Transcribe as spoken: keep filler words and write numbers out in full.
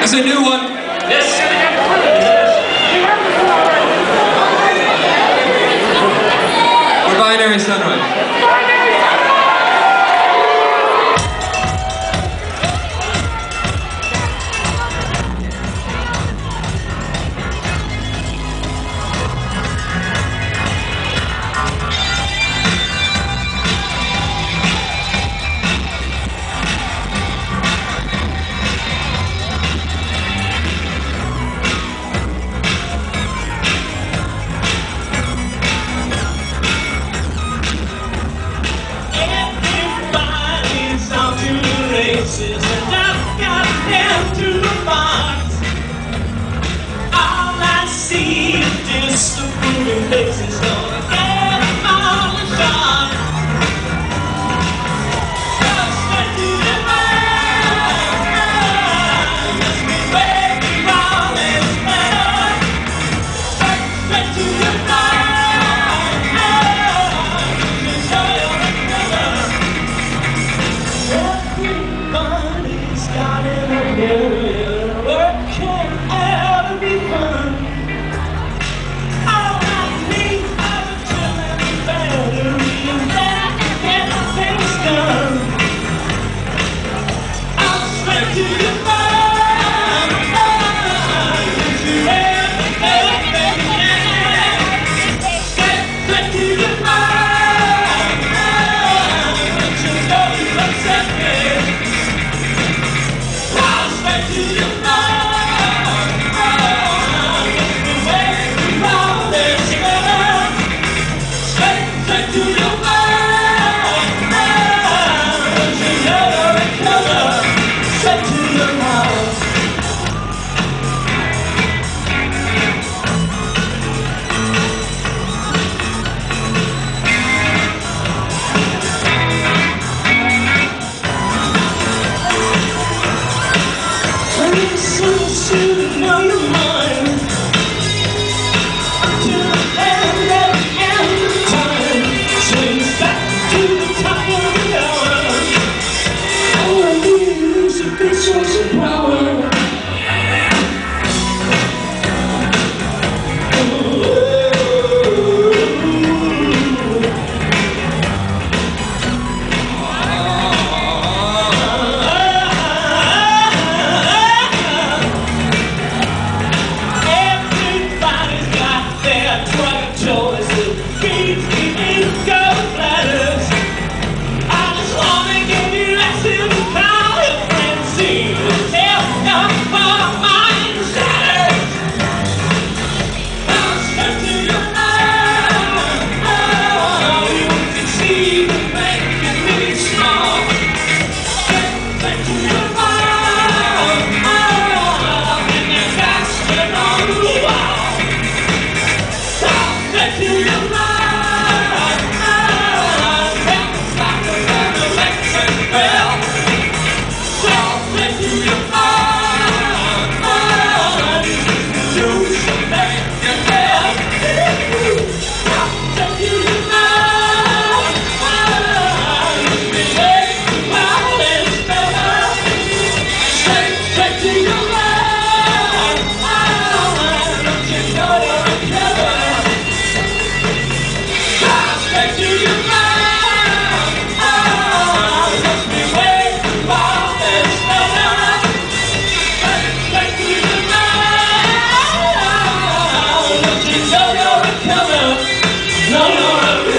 It's a new one. Yes. Or Binary Sunrise. And I've got them to the box. All I see is disapproving faces. Gonna get them all a shot. Just straight to the mind. Just be waiting all this time. Straight to the mind. Enjoy your recover. Everybody's got in a million, working out to be fun. All I need are the children and battery, and then I can get things done. I'm straight to your mind. If you ever get baby, straight, straight to your mind. Don't you know you upset me? Straight to your mind. Just be waiting for all this love. Straight, straight to your mind. Don't you know you're a killer? Straight to your mind. So to know your mind until the end of the end of time. Swings back to the top of the hour. All I need is a good source of power. No, no, no.